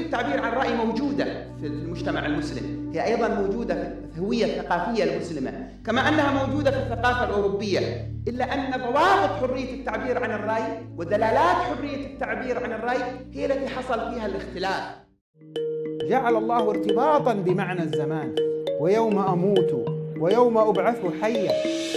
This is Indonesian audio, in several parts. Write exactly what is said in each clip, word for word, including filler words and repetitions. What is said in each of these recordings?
التعبير عن الرأي موجودة في المجتمع المسلم، هي أيضا موجودة في الهوية الثقافية المسلمة كما أنها موجودة في الثقافة الأوروبية، إلا أن ضوابط حرية التعبير عن الرأي ودلالات حرية التعبير عن الرأي هي التي حصل فيها الاختلاف. جعل الله ارتباطا بمعنى الزمان، ويوم أموت ويوم أبعث حيا.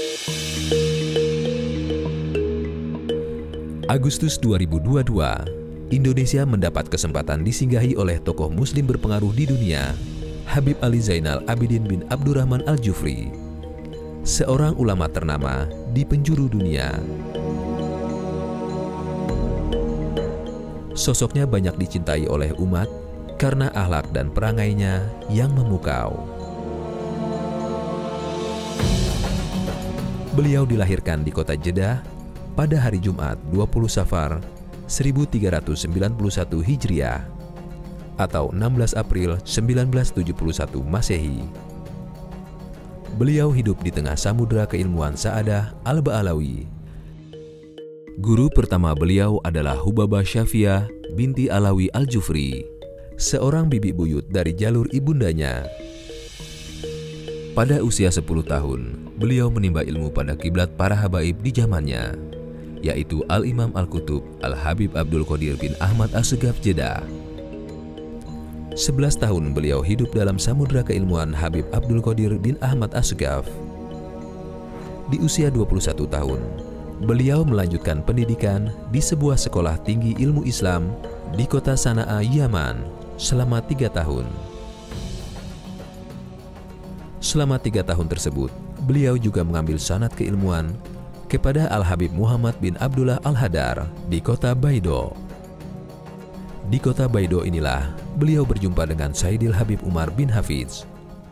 Agustus dua ribu dua puluh dua, Indonesia mendapat kesempatan disinggahi oleh tokoh muslim berpengaruh di dunia, Habib Ali Zainal Abidin bin Abdurrahman Al-Jufri, seorang ulama ternama di penjuru dunia. Sosoknya banyak dicintai oleh umat karena akhlak dan perangainya yang memukau. Beliau dilahirkan di kota Jeddah pada hari Jumat dua puluh Safar seribu tiga ratus sembilan puluh satu Hijriah atau enam belas April seribu sembilan ratus tujuh puluh satu Masehi. Beliau hidup di tengah samudera keilmuan Sa'adah Al-Ba'alawi. Guru pertama beliau adalah Hubabah Syafiah binti Alawi Al-Jufri, seorang bibi buyut dari jalur ibundanya. Pada usia sepuluh tahun, beliau menimba ilmu pada kiblat para habaib di zamannya, yaitu Al-Imam Al-Qutub Al-Habib Abdul Qadir bin Ahmad As-Segaf Jeddah. sebelas tahun beliau hidup dalam samudera keilmuan Habib Abdul Qadir bin Ahmad As-Segaf. Di usia dua puluh satu tahun, beliau melanjutkan pendidikan di sebuah sekolah tinggi ilmu Islam di kota Sana'a, Yaman selama tiga tahun. Selama tiga tahun tersebut, beliau juga mengambil sanad keilmuan kepada Al-Habib Muhammad bin Abdullah Al-Hadar di kota Baido. Di kota Baido inilah beliau berjumpa dengan Sayyidil Habib Umar bin Hafiz.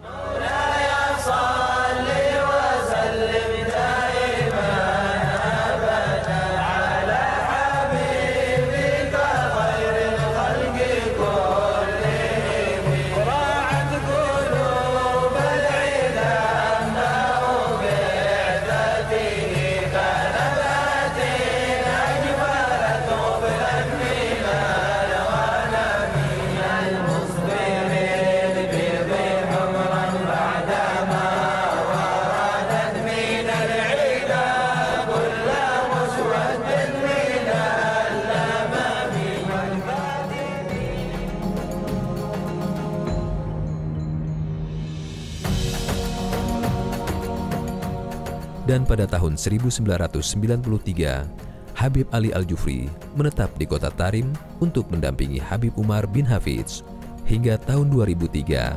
Dan pada tahun seribu sembilan ratus sembilan puluh tiga, Habib Ali Al-Jufri menetap di kota Tarim untuk mendampingi Habib Umar bin Hafiz hingga tahun dua ribu tiga.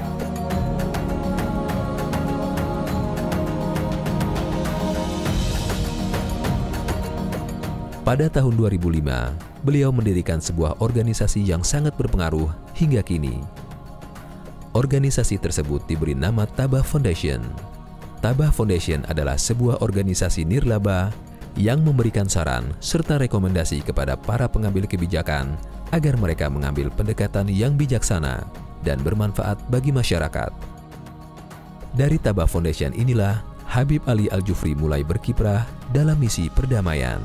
Pada tahun dua ribu lima, beliau mendirikan sebuah organisasi yang sangat berpengaruh hingga kini. Organisasi tersebut diberi nama Tabah Foundation. Tabah Foundation adalah sebuah organisasi nirlaba yang memberikan saran serta rekomendasi kepada para pengambil kebijakan agar mereka mengambil pendekatan yang bijaksana dan bermanfaat bagi masyarakat. Dari Tabah Foundation inilah Habib Ali Al-Jufri mulai berkiprah dalam misi perdamaian.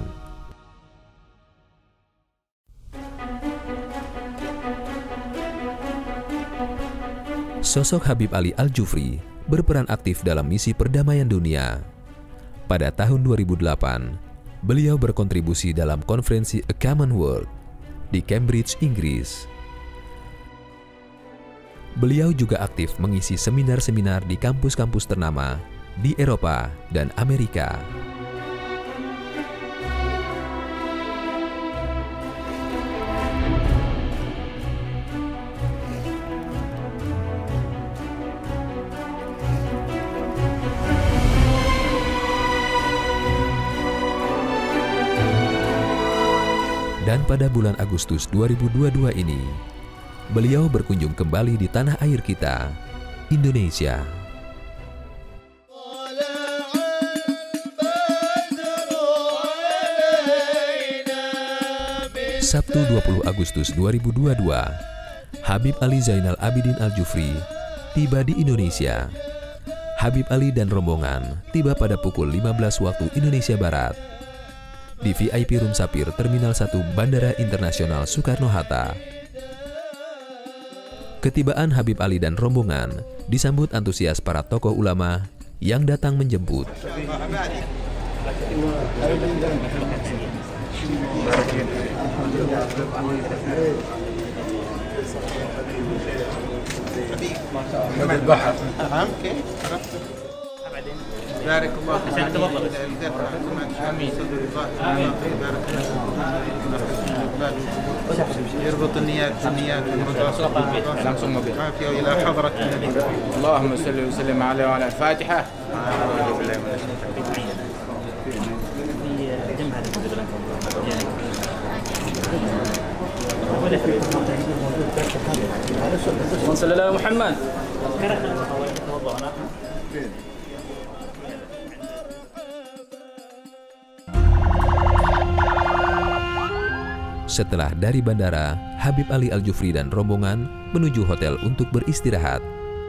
Sosok Habib Ali Al-Jufri berperan aktif dalam misi perdamaian dunia. Pada tahun dua ribu delapan, beliau berkontribusi dalam konferensi A Common World di Cambridge, Inggris. Beliau juga aktif mengisi seminar-seminar di kampus-kampus ternama di Eropa dan Amerika. Dan pada bulan Agustus dua ribu dua puluh dua ini, beliau berkunjung kembali di tanah air kita, Indonesia. Sabtu dua puluh Agustus dua ribu dua puluh dua, Habib Ali Zainal Abidin Al-Jufri tiba di Indonesia. Habib Ali dan rombongan tiba pada pukul lima belas waktu Indonesia Barat di V I P Room Sapir Terminal satu Bandara Internasional Soekarno-Hatta. Ketibaan Habib Ali dan rombongan disambut antusias para tokoh ulama yang datang menjemput. بارك الله فيك. آمين. يربط النيات بالنيات langsung mobil. عافية إلى حضرة النبي. اللهم صل وسلم عليه وعلى الفاتحة. صلى الله على محمد. Setelah dari bandara, Habib Ali Al-Jufri dan rombongan menuju hotel untuk beristirahat.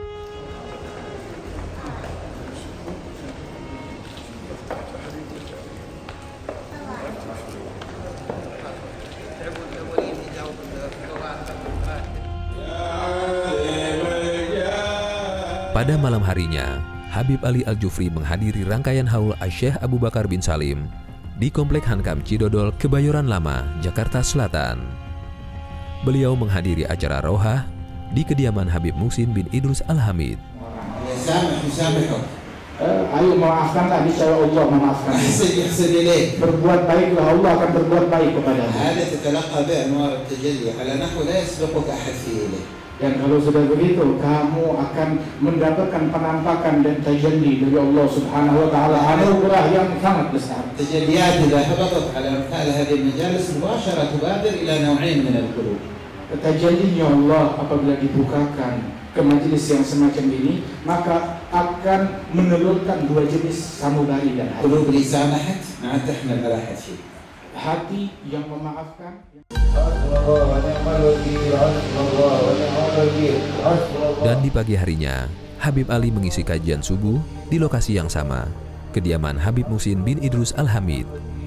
Pada malam harinya, Habib Ali Al-Jufri menghadiri rangkaian haul Syekh Abu Bakar bin Salim di Komplek Hankam Cidodol, Kebayoran Lama, Jakarta Selatan. Beliau menghadiri acara rohah di kediaman Habib Muhsin bin Idrus Al-Hamid. Ayo maafkanlah, niscaya Allah memaafkan. Berbuat baiklah, Allah akan berbuat baik kepadamu. Dan kalau sudah begitu, kamu akan mendapatkan penampakan dan tajalli dari Allah Subhanahu wa taala, anugerah yang sangat besar. Tajalliyat idza habatat ala amthal hadhihi al-majalis mubashara tubadir ila naw'ain min al-qulub. Tajallinya Allah apabila dibukakan ke majelis yang semacam ini, maka akan menelurkan dua jenis sanubari dan hati. Qulub li samahat ma'a tahmal rahat fi. Hati yang memaafkan. Dan di pagi harinya, Habib Ali mengisi kajian subuh di lokasi yang sama, kediaman Habib Muhsin bin Idrus Al-Hamid.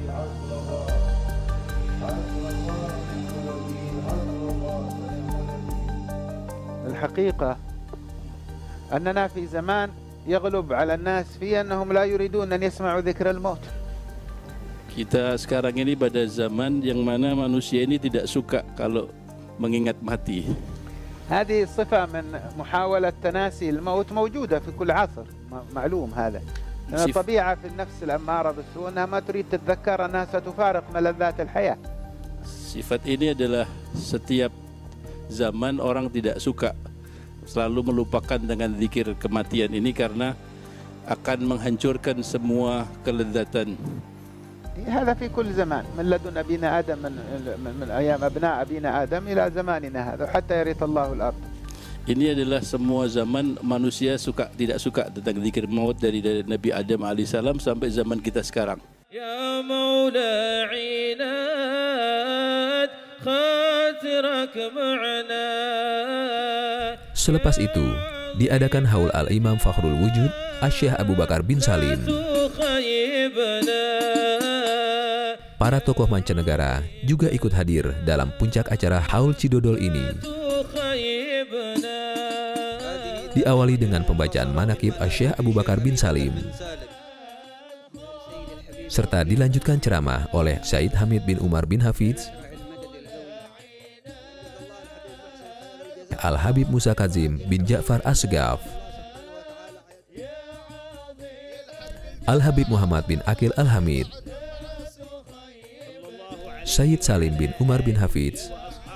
الحقيقة أننا في زمان يغلب على الناس فيه أنهم لا يريدون أن يسمعوا ذكر الموت. Kita sekarang ini pada zaman yang mana manusia ini tidak suka kalau mengingat mati. هذه صفة من محاولة تناسي الموت موجودة في كل عصر، معلوم هذا. لأن الطبيعة في النفس الأمارة بالسوء أنها ما تريد تتذكر أنها ستفارق ملذات الحياة. Sifat ini adalah setiap zaman orang tidak suka selalu melupakan dengan zikir kematian ini karena akan menghancurkan semua kelezatan. هذا في كل زمان من لدن أبينا آدم من, من, من أيام أبناء أبينا آدم إلى زماننا هذا حتى يرث الله الأرض. Ini adalah semua zaman manusia suka tidak suka tentang zikir maut dari, dari Nabi Adam alaihissalam sampai zaman kita sekarang. Ya Maula inad khatirak ma'ana. Selepas itu, diadakan haul Al-Imam Fakhrul Wujud Syekh Abu Bakar bin Salim. Para tokoh mancanegara juga ikut hadir dalam puncak acara haul Cidodol ini. Diawali dengan pembacaan manaqib Syekh Abu Bakar bin Salim, serta dilanjutkan ceramah oleh Said Hamid bin Umar bin Hafidz, Al-Habib Musa Kazim bin Ja'far As-Segaf, Al-Habib Muhammad bin Akil Al-Hamid, Sayyid Salim bin Umar bin Hafidz,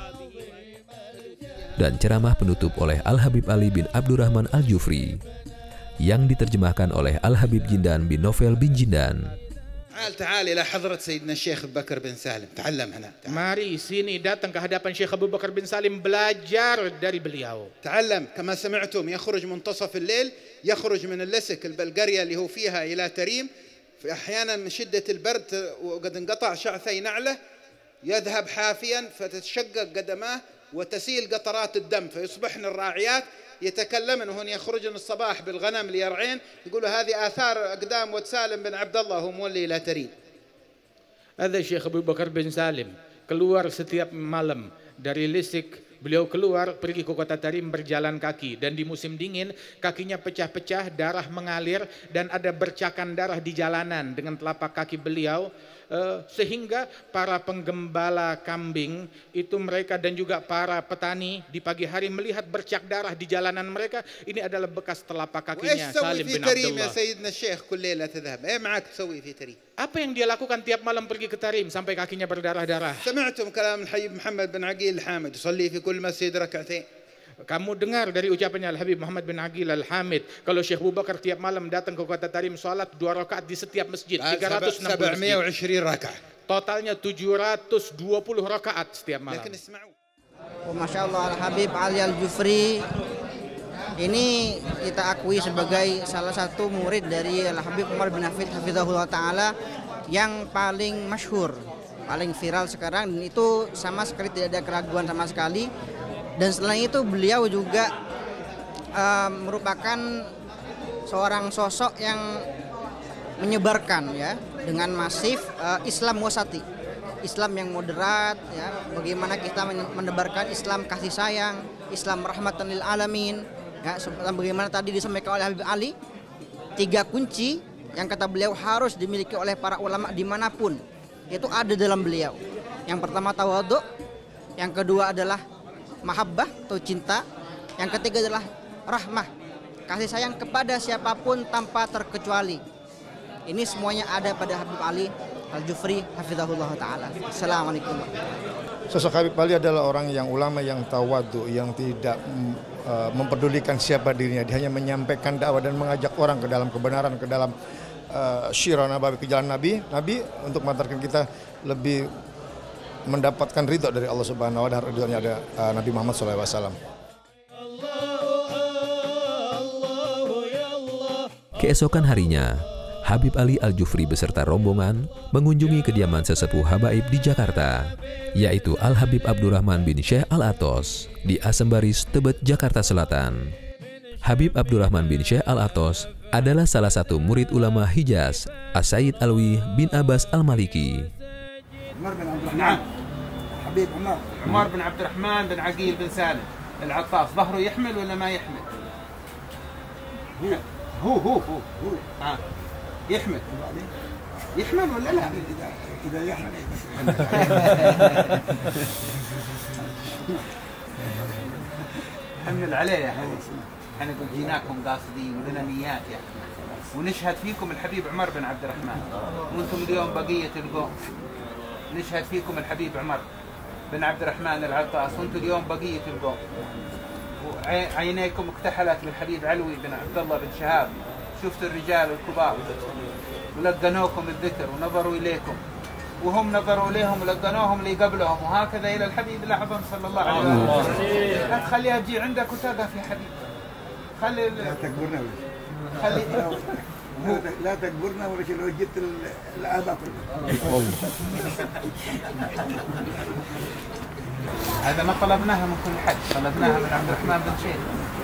dan ceramah penutup oleh Al-Habib Ali bin Abdurrahman Al-Jufri yang diterjemahkan oleh Al-Habib Jindan bin Novel bin Jindan. تعال تعال إلى حضرة سيدنا الشيخ أبو بكر بن سالم. تعلم هنا. Mari sini datang ke hadapan Syekh Abu Bakar bin Salim, belajar dari beliau. تعلم كما سمعتم يخرج منتصف الليل يخرج من اللسك البلغاريا اللي هو فيها إلى تريم، في أحيانا من شدة البرد وقد انقطع شعثي نعله يذهب حافيا فتتشقق قدماه وتسيل قطرات الدم فيصبحن الراعيات يتكلمن وهن يخرجن الصباح بالغنم ليرعين يقولوا هذه آثار أقدام ود سالم بن عبد الله هو مولي إلى تريم. Ada Syekh Abu Bakar bin Salim keluar setiap malam dari Lisik Beliau keluar pergi ke kota Tarim berjalan kaki, dan di musim dingin kakinya pecah-pecah, darah mengalir dan ada bercakan darah di jalanan dengan telapak kaki beliau. Uh, sehingga para penggembala kambing itu mereka dan juga para petani di pagi hari melihat bercak darah di jalanan mereka, ini adalah bekas telapak kakinya Salim bin Abdullah. Apa yang dia lakukan tiap malam pergi ke Tarim sampai kakinya berdarah-darah? Kamu dengar dari ucapannya Al-Habib Muhammad bin Aqil Al-Hamid, kalau Syekh Abu Bakar tiap malam datang ke kota Tarim salat dua rakaat di setiap masjid, tiga ratus enam puluh masjid. Totalnya tujuh ratus dua puluh rakaat setiap malam. Oh, Masya Allah, Al-Habib Ali Al-Jufri ini kita akui sebagai salah satu murid dari Al-Habib Umar bin Hafid Hafizahullah Ta'ala yang paling masyhur, paling viral sekarang, dan itu sama sekali tidak ada keraguan sama sekali. Dan selain itu beliau juga uh, merupakan seorang sosok yang menyebarkan ya dengan masif uh, Islam wasati, Islam yang moderat ya. Bagaimana kita menebarkan Islam kasih sayang, Islam rahmatan lil alamin ya. Bagaimana tadi disampaikan oleh Habib Ali, tiga kunci yang kata beliau harus dimiliki oleh para ulama dimanapun, itu ada dalam beliau. Yang pertama tawadhu, yang kedua adalah mahabbah atau cinta, yang ketiga adalah rahmah, kasih sayang kepada siapapun tanpa terkecuali. Ini semuanya ada pada Habib Ali Al-Jufri Hafizahullah Ta'ala. Assalamualaikum. Sosok Habib Ali adalah orang yang ulama yang tawadhu, yang tidak uh, mempedulikan siapa dirinya. Dia hanya menyampaikan dakwah dan mengajak orang ke dalam kebenaran, ke dalam uh, syirah nabawi, ke jalan Nabi. Nabi untuk mengantarkan kita lebih mendapatkan ridho dari Allah Subhanahu wa taala, dan ridhonya ada uh, Nabi Muhammad shallallahu alaihi wasallam. Keesokan harinya, Habib Ali Al-Jufri beserta rombongan mengunjungi kediaman sesepuh habaib di Jakarta, yaitu Al-Habib Abdurrahman bin Syekh Al-Atos di Asembaris, Tebet, Jakarta Selatan. Habib Abdurrahman bin Syekh Al-Atos adalah salah satu murid ulama Hijaz, As-Sayyid Alwi bin Abbas Al-Maliki. عمر بن عبد الرحمن حبيب عمر عمر بن عبد الرحمن بن عقيل بن سالم العطاس، ظهره يحمل ولا ما يحمل؟ هو هو هو هو, هو. آه. يحمل يحمل ولا لا؟ إذا إذا يحمل حمل عليه يا حبيبي. احنا قلت جيناكم قاصدين ولنا نيات يا ونشهد فيكم الحبيب عمر بن عبد الرحمن، وانتم اليوم بقية القوم. نشهد فيكم الحبيب عمر بن عبد الرحمن العطاس، وانتم اليوم بقية القوم. وعينيكم اكتحلت بالحبيب علوي بن عبد الله بن شهاب، شفتوا الرجال الكبار ولقنوكم الذكر ونظروا إليكم، وهم نظروا إليهم ولقنوهم اللي قبلهم، وهكذا إلى الحبيب الأعظم صلى الله عليه وسلم. لا تخليها تجي عندك وتقف يا حبيب، خلي لا تكبرنا، خلي لا تكبرنا ولا شيء. لو جبت الآباء هذا ما طلبناها من كل حد، طلبناها من عبد الرحمن بن شيخ.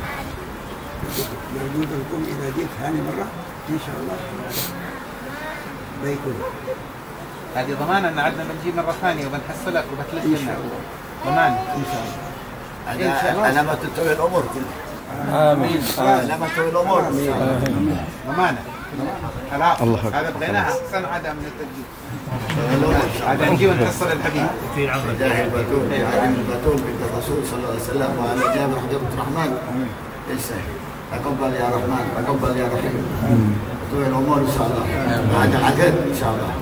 موجود لكم إذا جيت ثاني مرة إن شاء الله بيكون. هذه ضمانة أن عدنا بنجي مرة ثانية وبنحصلك وبتلف لنا، ضمانة إن شاء الله. أنا ما تتوي الأمور كلها. آمين. أنا ما تتوي الأمور. ضمانة. خلاص هذا بغيناها أحسن عادة من التسجيل. عاد نجي ونحصل الحبيب. في عمر جاه البتول، عالم البتول بنت الرسول صلى الله عليه وسلم، وعلى جابر حجر الرحمن. إنسان تقبل يا رحمن، تقبل يا رحيم. تتوي الأمور إن شاء الله. بعد العدد إن شاء الله.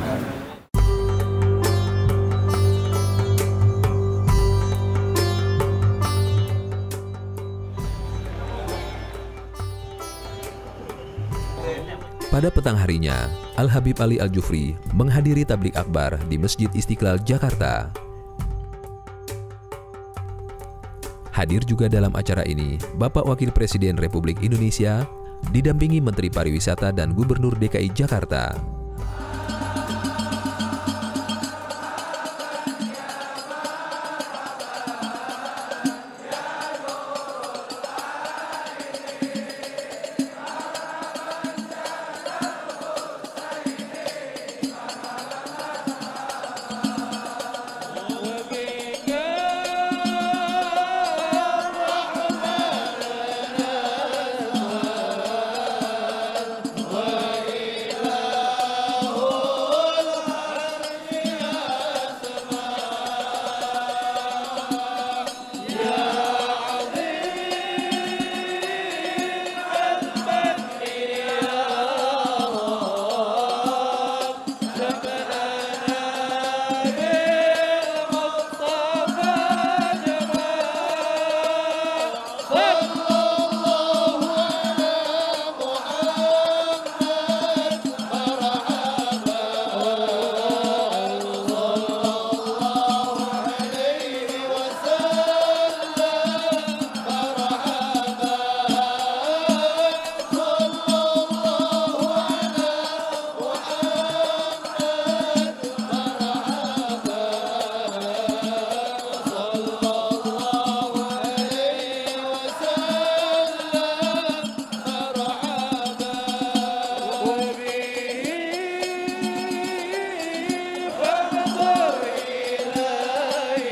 Pada petang harinya, Al-Habib Ali Al-Jufri menghadiri tablik akbar di Masjid Istiqlal, Jakarta. Hadir juga dalam acara ini Bapak Wakil Presiden Republik Indonesia, didampingi Menteri Pariwisata dan Gubernur D K I Jakarta.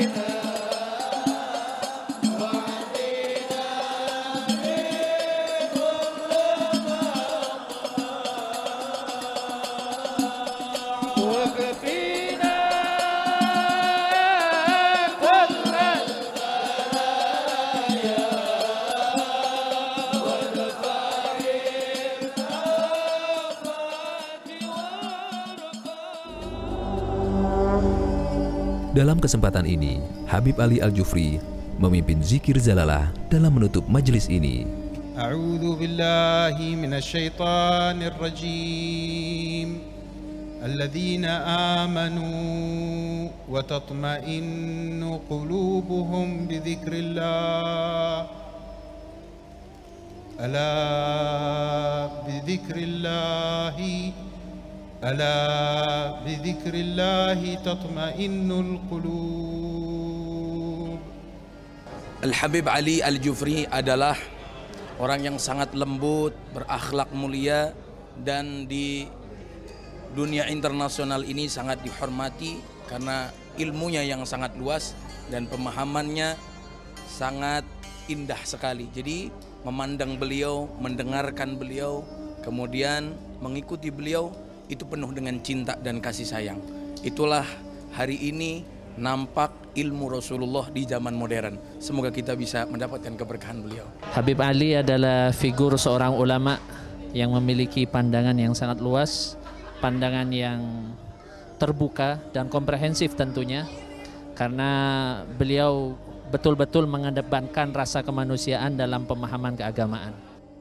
Dalam kesempatan ini, Habib Ali Al-Jufri memimpin zikir zalalah dalam menutup majelis ini. A'udzu billahi minasyaitonir rajim. Alladzina amanu wa tatma'innu qulubuhum bi dzikrillah. Ala bi dzikrillahi Ala bidzikrillahi tatma'innul qulub. Al-Habib Ali Al-Jufri adalah orang yang sangat lembut, berakhlak mulia, dan di dunia internasional ini sangat dihormati karena ilmunya yang sangat luas dan pemahamannya sangat indah sekali. Jadi memandang beliau, mendengarkan beliau, kemudian mengikuti beliau, itu penuh dengan cinta dan kasih sayang. Itulah hari ini nampak ilmu Rasulullah di zaman modern. Semoga kita bisa mendapatkan keberkahan beliau. Habib Ali adalah figur seorang ulama yang memiliki pandangan yang sangat luas, pandangan yang terbuka dan komprehensif tentunya, karena beliau betul-betul mengedepankan rasa kemanusiaan dalam pemahaman keagamaan.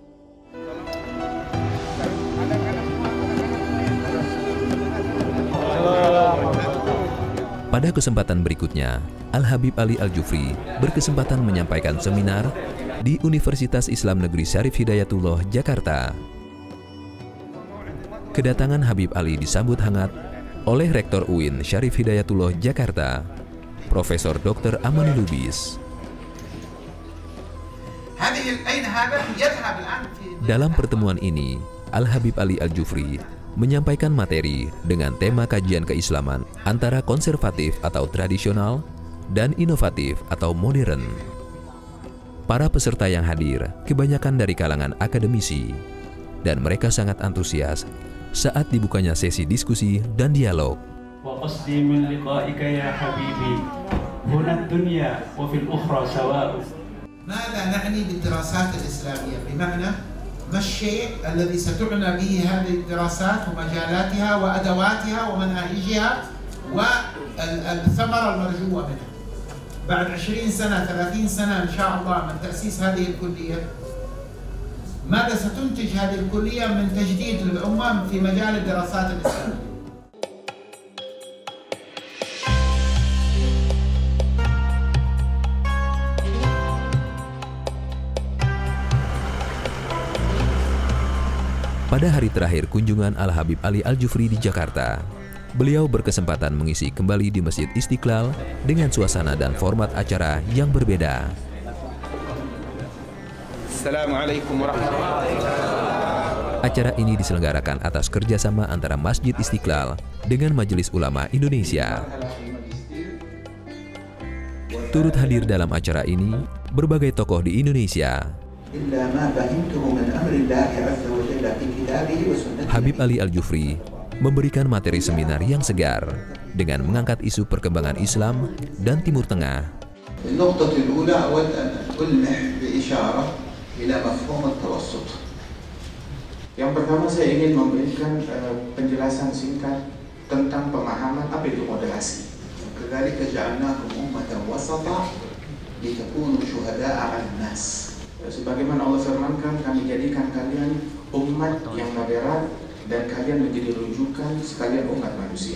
Pada kesempatan berikutnya, Al-Habib Ali Al-Jufri berkesempatan menyampaikan seminar di Universitas Islam Negeri Syarif Hidayatullah, Jakarta. Kedatangan Habib Ali disambut hangat oleh Rektor U I N Syarif Hidayatullah, Jakarta, Profesor Doktor Amanul Lubis. Dalam pertemuan ini, Al-Habib Ali Al-Jufri menyampaikan materi dengan tema kajian keislaman antara konservatif atau tradisional dan inovatif atau modern. Para peserta yang hadir kebanyakan dari kalangan akademisi, dan mereka sangat antusias saat dibukanya sesi diskusi dan dialog. وقصدي من لقائك يا حبيبي هنا الدنيا وفي الأخرى سواء. ماذا نعني بالدراسات الإسلامية؟ بمعنى ما الشيء الذي ستعنى به هذه الدراسات ومجالاتها وأدواتها ومناهجها والثمرة المرجوة منها بعد عشرين سنة ثلاثين سنة إن شاء الله من تأسيس هذه الكلية. ماذا ستنتج هذه الكلية من تجديد للأمة في مجال الدراسات الإسلامية؟ Pada hari terakhir kunjungan Al-Habib Ali Al-Jufri di Jakarta, beliau berkesempatan mengisi kembali di Masjid Istiqlal dengan suasana dan format acara yang berbeda. Assalamualaikum warahmatullahi wabarakatuh. Acara ini diselenggarakan atas kerjasama antara Masjid Istiqlal dengan Majelis Ulama Indonesia. Turut hadir dalam acara ini berbagai tokoh di Indonesia. Habib Ali Al-Jufri memberikan materi seminar yang segar dengan mengangkat isu perkembangan Islam dan Timur Tengah. Yang pertama saya ingin memberikan uh, penjelasan singkat tentang pemahaman apa itu moderasi. Sebagaimana Allah firmankan, kami jadikan kalian umat yang moderat dan kalian menjadi rujukan sekalian umat manusia.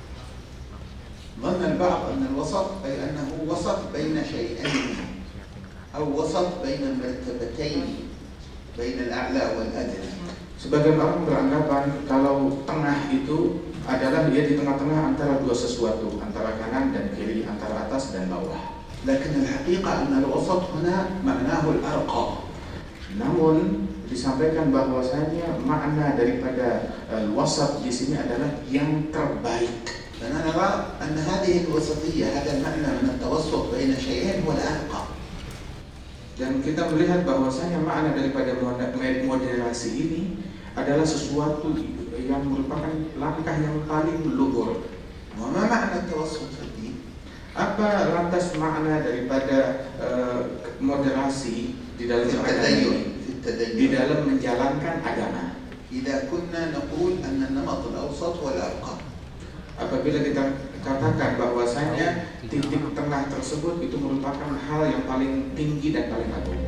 ظن البعض أن الوسط أي أنه وسط بين شيئين أو وسط بين المرتبتين بين الأعلى والأدنى. Sebagian orang beranggapan kalau tengah itu adalah dia di tengah-tengah antara dua sesuatu, antara kanan dan kiri, antara atas dan bawah. لكن الحقيقة أن الوسط هنا معناه الأرقى. Namun disampaikan bahwasanya makna daripada al-wasat di sini adalah yang terbaik. فأنا أرى أن هذه الوسطية هذا المعنى من التوسط بين شيئين هو الأرقى. Dan kita melihat bahwasanya makna daripada moderasi ini adalah sesuatu yang merupakan langkah yang paling luhur. وما معنى التوسط في الدين؟ Apa lantas makna daripada uh, moderasi di dalam agama, di dalam menjalankan agama? إذا كنا نقول أن النمط الأوسط هو الأرقى. Apabila kita katakan bahwasanya titik tengah tersebut itu merupakan hal yang paling tinggi dan paling agung.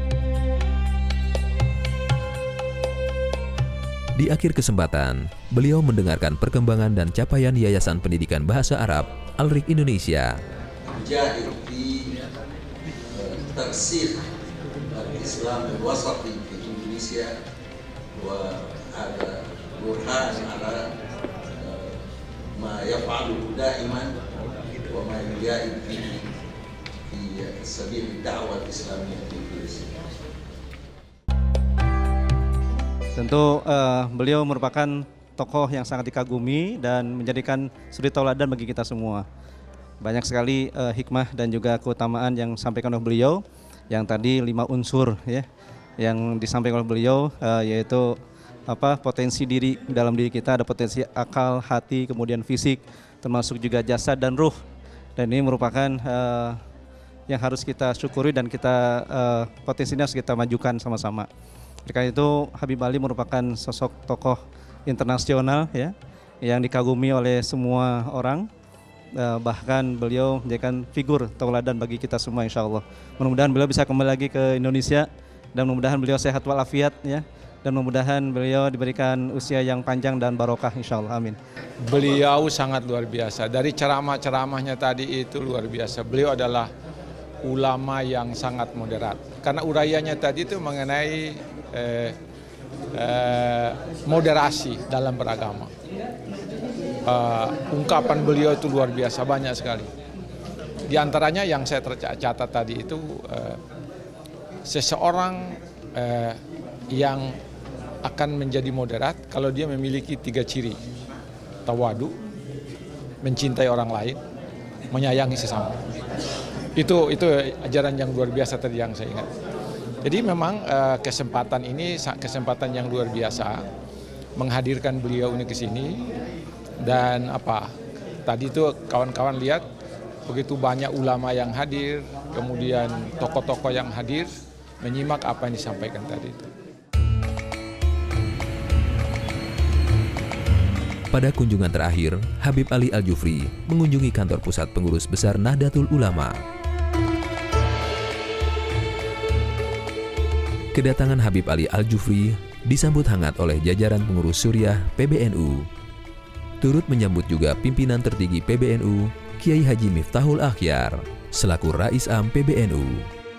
Di akhir kesempatan, beliau mendengarkan perkembangan dan capaian Yayasan Pendidikan Bahasa Arab Al-Riq Indonesia. جاهد في ترسيخ الإسلام الوسطي في إندونيسيا وهذا برهان على ما يفعله دائما وما يجاهد فيه في سبيل الدعوة الإسلامية في Indonesia. Tentu uh, beliau merupakan tokoh yang sangat dikagumi dan menjadikan suri tauladan bagi kita semua. Banyak sekali uh, hikmah dan juga keutamaan yang disampaikan oleh beliau, yang tadi lima unsur ya, yang disampaikan oleh beliau uh, yaitu apa potensi diri dalam diri kita, ada potensi akal, hati, kemudian fisik, termasuk juga jasad dan ruh. Dan ini merupakan uh, yang harus kita syukuri dan kita uh, potensinya harus kita majukan sama-sama. Karena itu Habib Ali merupakan sosok tokoh internasional ya, yang dikagumi oleh semua orang. Uh, bahkan beliau menjadikan figur tauladan bagi kita semua, insya Allah. Mudah-mudahan beliau bisa kembali lagi ke Indonesia dan mudah-mudahan beliau sehat walafiat ya, dan mudah-mudahan beliau diberikan usia yang panjang dan barokah, insya Allah. Amin. Beliau sangat luar biasa. Dari ceramah-ceramahnya tadi itu luar biasa. Beliau adalah ulama yang sangat moderat. Karena uraiannya tadi itu mengenai eh, eh, moderasi dalam beragama. Uh, ungkapan beliau itu luar biasa, banyak sekali. Di antaranya yang saya tercatat tadi itu uh, seseorang uh, yang akan menjadi moderat kalau dia memiliki tiga ciri: tawadu, mencintai orang lain, menyayangi sesama. Itu itu ajaran yang luar biasa tadi yang saya ingat. Jadi memang uh, kesempatan ini kesempatan yang luar biasa menghadirkan beliau ini ke sini. Dan apa tadi itu kawan-kawan lihat begitu banyak ulama yang hadir, kemudian tokoh-tokoh yang hadir menyimak apa yang disampaikan tadi itu. Pada kunjungan terakhir, Habib Ali Al-Jufri mengunjungi kantor pusat pengurus besar Nahdlatul Ulama. Kedatangan Habib Ali Al-Jufri disambut hangat oleh jajaran pengurus Suriah P B N U. Turut menyambut juga pimpinan tertinggi P B N U, Kiai Haji Miftahul Akhyar, selaku Rais Am P B N U.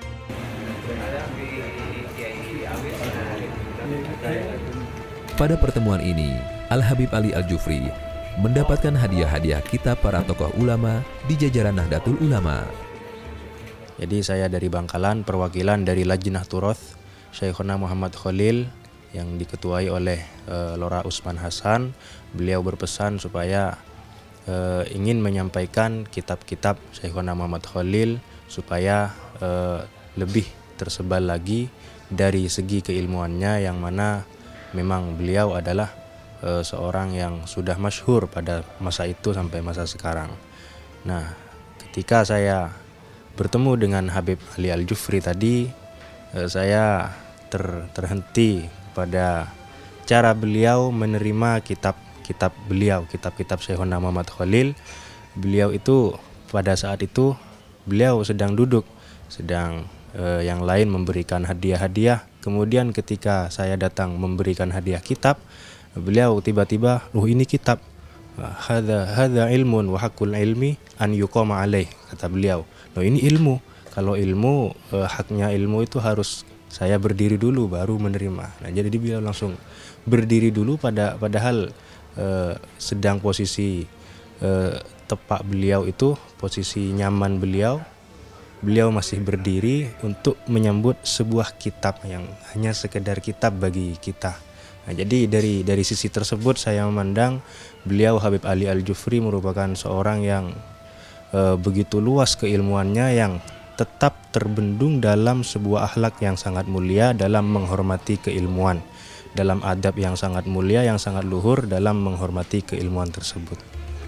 Pada pertemuan ini, Al-Habib Ali Al-Jufri mendapatkan hadiah-hadiah kitab para tokoh ulama di jajaran Nahdlatul Ulama. Jadi saya dari Bangkalan, perwakilan dari Lajnah Turoth, Syekhona Muhammad Khalil, yang diketuai oleh uh, Lora Usman Hasan. Beliau berpesan supaya uh, ingin menyampaikan kitab-kitab Syekhona Muhammad Khalil supaya uh, lebih tersebar lagi dari segi keilmuannya, yang mana memang beliau adalah uh, seorang yang sudah masyhur pada masa itu sampai masa sekarang. Nah, ketika saya bertemu dengan Habib Ali Al-Jufri tadi, uh, saya ter, terhenti pada cara beliau menerima kitab-kitab beliau, kitab-kitab Syekhona Muhammad Khalil. Beliau itu pada saat itu beliau sedang duduk, sedang eh, yang lain memberikan hadiah-hadiah. Kemudian ketika saya datang memberikan hadiah kitab, beliau tiba-tiba, "Loh, ini kitab. Hadza hadza ilmun wa haqqul ilmi an yuqama alaih," kata beliau. "Loh, ini ilmu. Kalau ilmu eh, haknya ilmu itu harus saya berdiri dulu baru menerima." Nah, jadi dia langsung berdiri dulu pada padahal eh, sedang posisi eh, tepak beliau itu, posisi nyaman beliau. Beliau masih berdiri untuk menyambut sebuah kitab yang hanya sekedar kitab bagi kita Nah, jadi dari dari sisi tersebut saya memandang beliau Habib Ali Al-Jufri merupakan seorang yang e, begitu luas keilmuannya, yang tetap terbendung dalam sebuah akhlak yang sangat mulia dalam menghormati keilmuan, dalam adab yang sangat mulia, yang sangat luhur dalam menghormati keilmuan tersebut.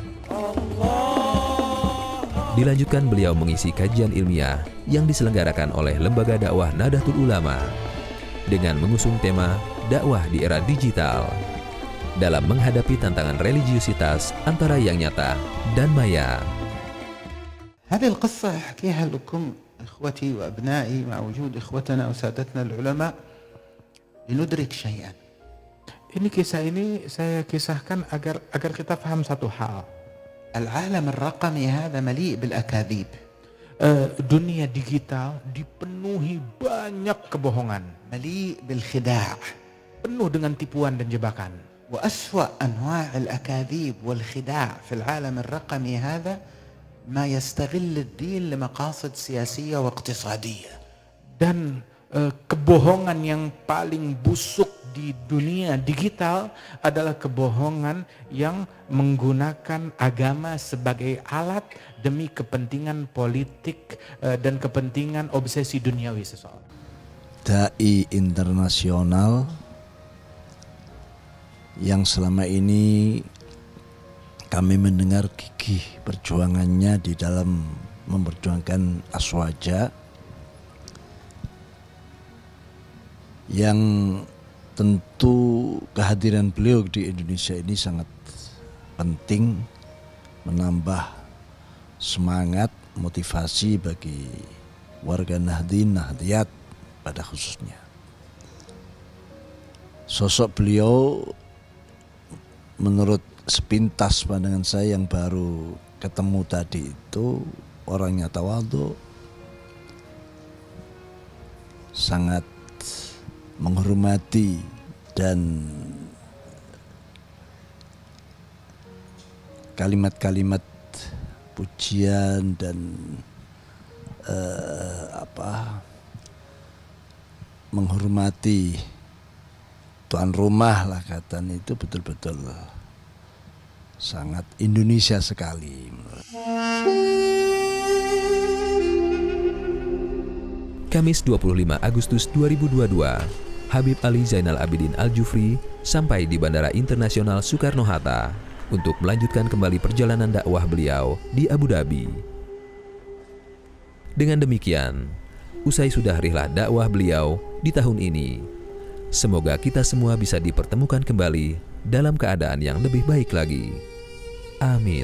Dilanjutkan beliau mengisi kajian ilmiah yang diselenggarakan oleh Lembaga Dakwah Nahdlatul Ulama dengan mengusung tema dakwah di era digital dalam menghadapi tantangan religiusitas antara yang nyata dan maya. هذه القصة أحكيها لكم إخوتي وأبنائي مع وجود إخوتنا وسادتنا العلماء لندرك شيئا. Ini kisah ini saya kisahkan agar agar kita paham satu hal. العالم الرقمي هذا مليء بالأكاذيب. Uh, dunia digital dipenuhi banyak kebohongan. مليء بالخداع. Penuh dengan tipuan dan jebakan. وأسوأ أنواع الأكاذيب والخداع في العالم الرقمي هذا ما يستغل الدين لمقاصد سياسية واقتصادية. Dan uh, kebohongan yang paling busuk di dunia digital adalah kebohongan yang menggunakan agama sebagai alat demi kepentingan politik uh, dan kepentingan obsesi duniawi seseorang. Dai internasional yang selama ini kami mendengar gigih perjuangannya di dalam memperjuangkan aswaja, yang tentu kehadiran beliau di Indonesia ini sangat penting, menambah semangat, motivasi bagi warga Nahdien, Nahdiyat pada khususnya. Sosok beliau menurut sepintas pandangan saya yang baru ketemu tadi itu orangnya tawadhu, sangat menghormati dan kalimat-kalimat pujian dan uh, apa menghormati tuan rumah lah katanya, itu betul-betul sangat Indonesia sekali. Kamis dua puluh lima Agustus dua ribu dua puluh dua, Habib Ali Zainal Abidin Al-Jufri sampai di Bandara Internasional Soekarno-Hatta untuk melanjutkan kembali perjalanan dakwah beliau di Abu Dhabi. Dengan demikian, usai sudah rihlah dakwah beliau di tahun ini, semoga kita semua bisa dipertemukan kembali dalam keadaan yang lebih baik lagi. Amin.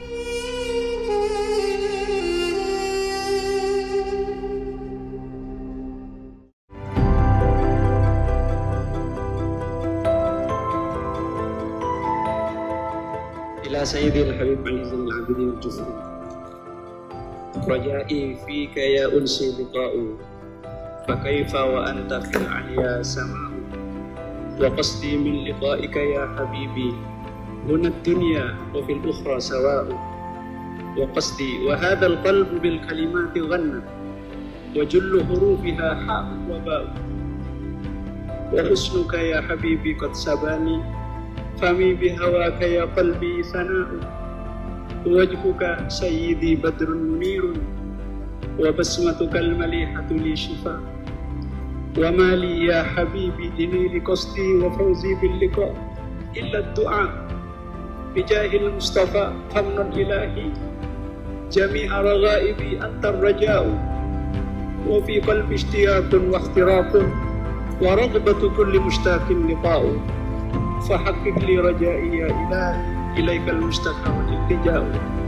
إلى سيدي الحبيب علي زين العابدين الجفري، رجائي فيك يا أنسي لقاء، فكيف وأنت في العليا سماء، وقصدي من لقائك يا حبيبي هنا الدنيا وفي الأخرى سواء، وقصدي وهذا القلب بالكلمات غنى، وجل حروفها حاء وباء، وحسنك يا حبيبي قد سباني، فمي بهواك يا قلبي ثناء، وجهك سيدي بدر منير، وبسمتك المليحة لي شفاء، وما لي يا حبيبي لنيل قصدي وفوزي باللقاء إلا الدعاء بجاه المصطفى، فمن إلهي جميع رغائبي أنت الرجاء، وفي قلبي اشتياق واختراق، ورغبة كل مشتاق لقاء، فحقق لي رجائي يا إلهي إليك المشتكى والالتجاء.